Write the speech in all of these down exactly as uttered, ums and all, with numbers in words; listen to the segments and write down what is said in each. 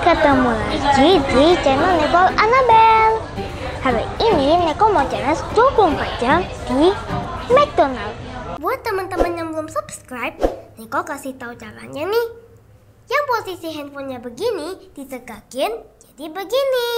ketemu lagi di channel Nicole Annabelle. Hari ini Nicole mau challenge dua puluh empat jam di McDonald's. Buat teman-teman yang belum subscribe, Nicole kasih tahu caranya nih. Yang posisi handphonenya begini, ditegakin jadi begini.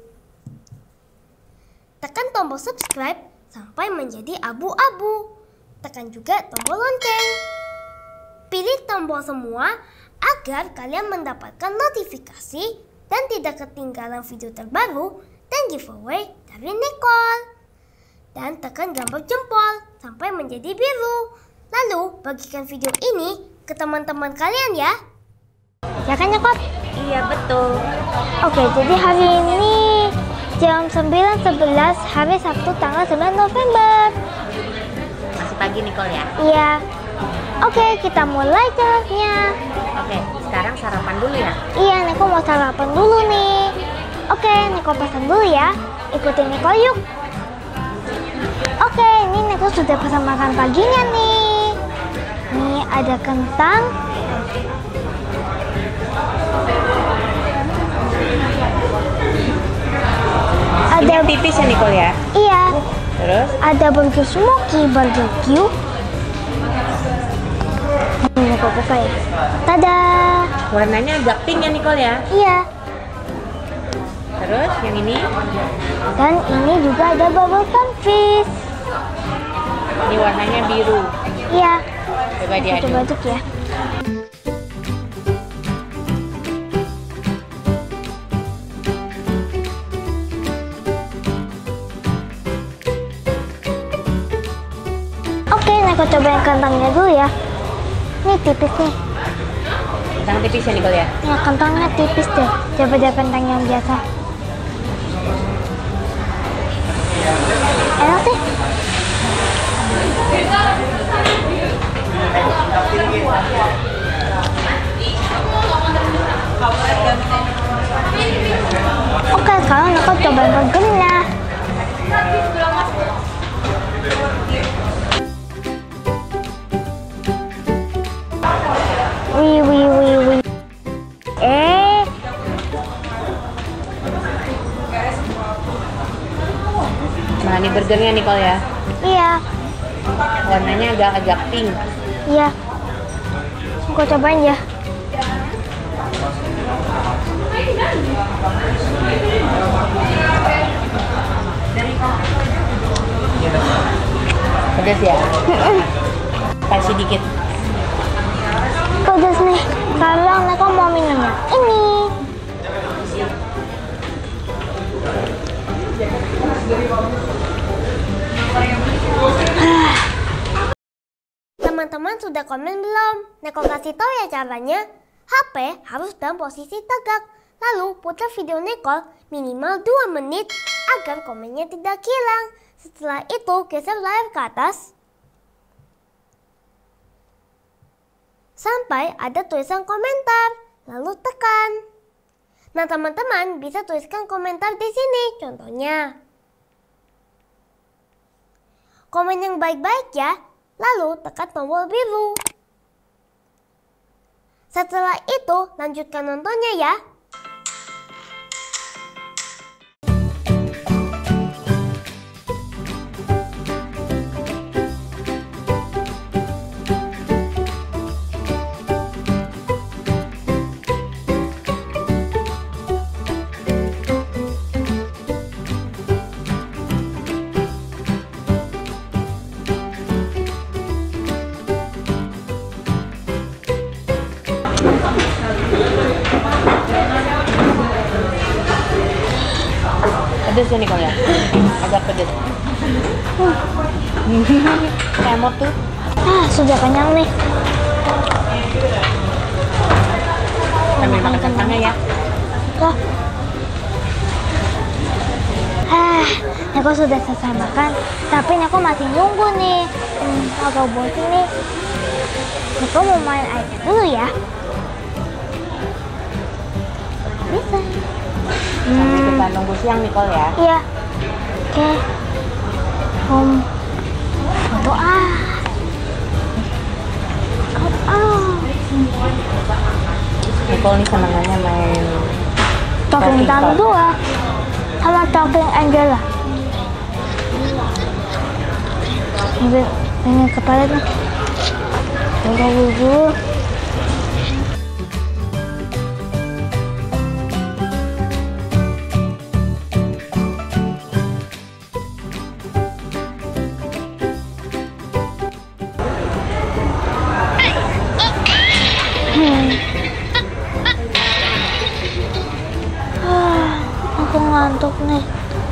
Tekan tombol subscribe sampai menjadi abu-abu. Tekan juga tombol lonceng. Pilih tombol semua agar kalian mendapatkan notifikasi dan tidak ketinggalan video terbaru dan giveaway dari Nicole. Dan tekan gambar jempol sampai menjadi biru. Lalu bagikan video ini ke teman-teman kalian ya. Ya kan Nicole? Iya betul. Oke, jadi hari ini jam sembilan sebelas hari Sabtu tanggal sembilan November. Masih pagi Nicole ya? Iya. Oke, kita mulai challenge-nya. Oke, sekarang sarapan dulu ya? Iya, Nicole mau sarapan dulu nih. Oke, Nicole pesan dulu ya. Ikutin Nicole yuk. Oke, ini Nicole sudah pesan makan paginya nih. Nih ada kentang. Ada Ini tipis ya Nicole ya? Iya. Terus? Ada burger smoky barbecue. Ini Nicole buka ya. Tada. Warnanya agak pink ya Nicole ya? Iya. Terus yang ini? Dan ini juga ada bubble pan fish. Ini warnanya biru. Iya. Coba Kita diaduk. coba aduk ya. Oke, Nicole cobain kentangnya dulu ya. Ini tipis nih. Kentang tipis ya Nicole ya? Ya, kentangnya tipis deh. Coba deh kentang yang biasa. Enak sih. Oke, sekarang Nicole cobain burgernya. Wih, wih, wih, wih. Eh. Nah ini burgernya Nicole ya? Iya. Warnanya agak-agak pink. Iya. Aku cobain ya. Pedas ya? Kasih dikit. Pedas nih. Sekarang Nicole mau minum yang ini. Teman-teman sudah komen belum? Nicole kasih tahu ya caranya. H P harus dalam posisi tegak. Lalu putar video Nicole minimal dua menit agar komennya tidak hilang. Setelah itu geser layar ke atas sampai ada tulisan komentar, lalu tekan. Nah teman-teman bisa tuliskan komentar di sini, contohnya komen yang baik-baik ya, lalu tekan tombol biru. Setelah itu lanjutkan nontonnya ya. Pedas ya Nicole ya? Agak pedas. Emot tuh. Ah, sudah kenyang nih. Sambil makan kentangnya ya? Loh. Ah, Nicole sudah selesai makan, tapi Nicole masih nunggu nih. Hmm, agak bosan nih. Nicole mau main aja dulu ya. Bisa. Sambil kita nunggu siang Nicole ya? Iya. Oke. Om. Foto ah. Oh. Nicole nih senangannya main Talking Tom dua sama Talking Angela. Ini ini kepalanya. Udah dulu. Aku ngantuk nih.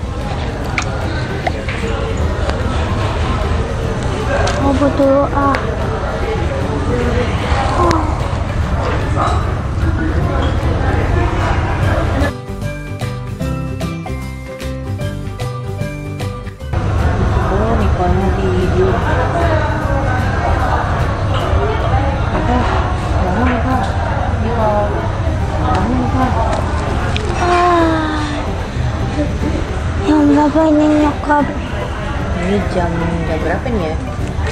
Mau dulu ah. Oh. Oh, Nicole mau tidur. Nicole, bangun Nicole. Nicole, bangun Nicole. Ah. Yang berapa ini nyokap? Ini jam jam berapa nih ya?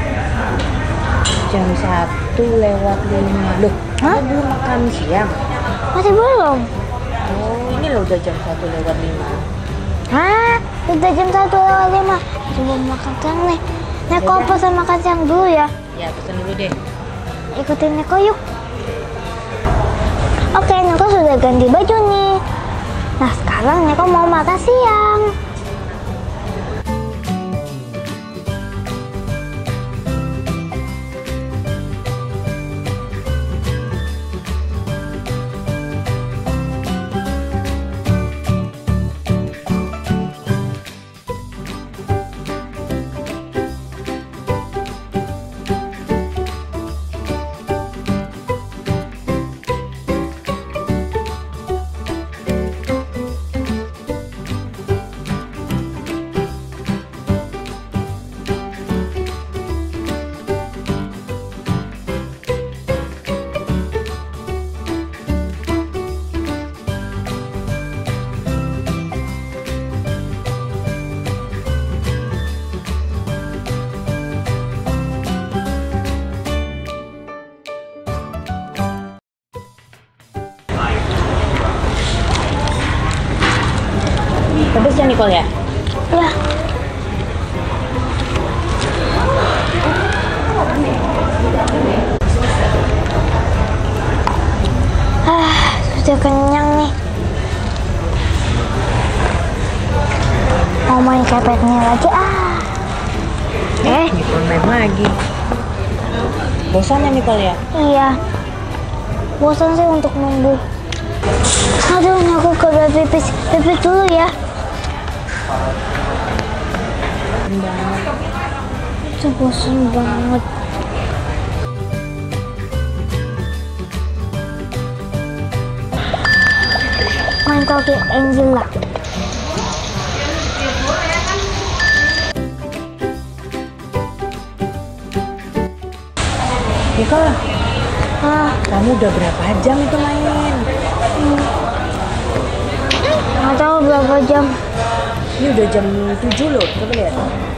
Jam satu lewat lima. Loh, Hah? kamu belum makan siang? Masih belum? Oh, ini loh udah jam satu lewat lima. Hah? Udah jam satu lewat lima. Coba makan siang nih. Neko Yaudah. pesan makan siang dulu ya. Ya, pesan dulu deh. Ikutin Neko yuk. Oke, Neko sudah ganti baju nih. Nah, sekarang Neko mau makan siang. Pedes ya Nicole ya? Ya. Ah, sudah kenyang nih. Mau main kepetnya lagi ah. Eh, Nicole main lagi. Bosan ya Nicole ya? iya. Bosan sih untuk nunggu. Aduh, ini aku ke pipis. Pipis dulu ya. Itu bosan banget. Main kaki Angela. Nicole, Ah, kamu udah berapa jam itu main? nggak tahu berapa jam. Ini udah jam tujuh loh, coba lihat.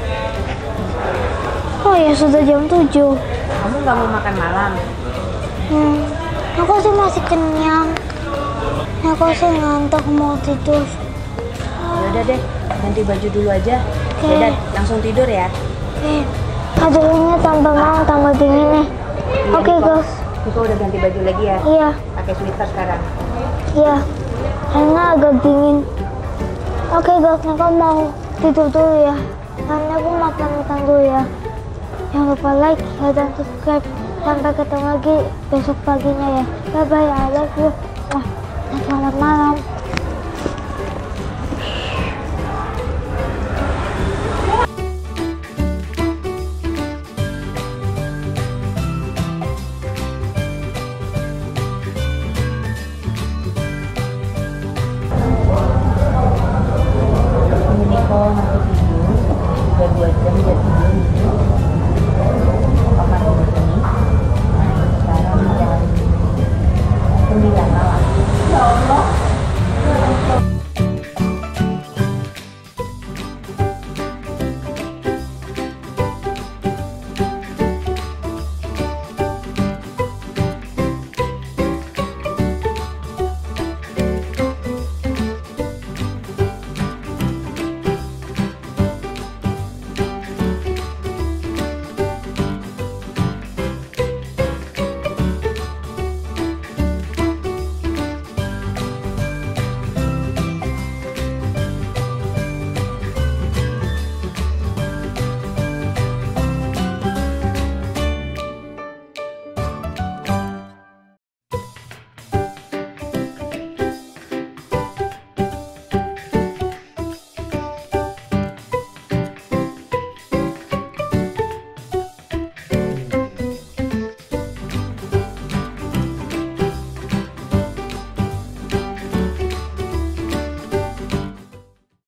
Oh ya, sudah jam tujuh. Kamu nggak mau makan malam? Hmm, aku sih masih kenyang. Aku sih ngantuk mau tidur. Ya udah deh, ganti baju dulu aja. Oke. Yaudah, langsung tidur ya. Eh, aduh ini tambah mau tambah dingin nih. Iya, Oke Nicole. guys, Nicole udah ganti baju lagi ya? iya, Pakai sweater sekarang. iya. Karena agak dingin. Oke guys, Neko mau tidur dulu ya. Karena aku makan-makan dulu ya. Jangan lupa like, share, dan subscribe. Sampai ketemu lagi besok paginya ya. Bye bye, I love you.